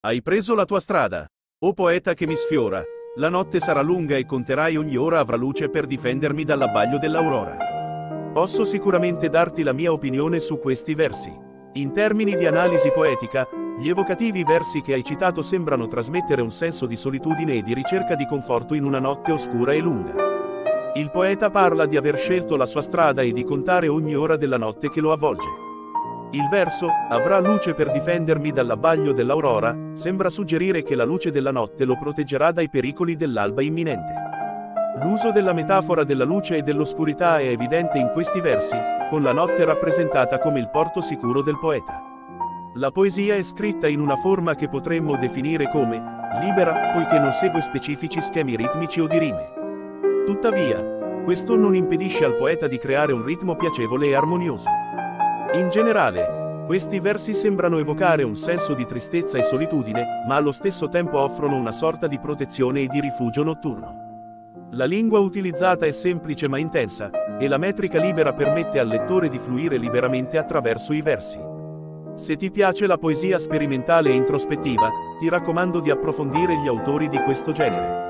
Hai preso la tua strada. O poeta che mi sfiora, la notte sarà lunga e conterai ogni ora avrà luce per difendermi dall'abbaglio dell'aurora. Posso sicuramente darti la mia opinione su questi versi. In termini di analisi poetica, gli evocativi versi che hai citato sembrano trasmettere un senso di solitudine e di ricerca di conforto in una notte oscura e lunga. Il poeta parla di aver scelto la sua strada e di contare ogni ora della notte che lo avvolge. Il verso, avrà luce per difendermi dall'abbaglio dell'aurora, sembra suggerire che la luce della notte lo proteggerà dai pericoli dell'alba imminente. L'uso della metafora della luce e dell'oscurità è evidente in questi versi, con la notte rappresentata come il porto sicuro del poeta. La poesia è scritta in una forma che potremmo definire come libera, poiché non segue specifici schemi ritmici o di rime. Tuttavia, questo non impedisce al poeta di creare un ritmo piacevole e armonioso. In generale, questi versi sembrano evocare un senso di tristezza e solitudine, ma allo stesso tempo offrono una sorta di protezione e di rifugio notturno. La lingua utilizzata è semplice ma intensa, e la metrica libera permette al lettore di fluire liberamente attraverso i versi. Se ti piace la poesia sperimentale e introspettiva, ti raccomando di approfondire gli autori di questo genere.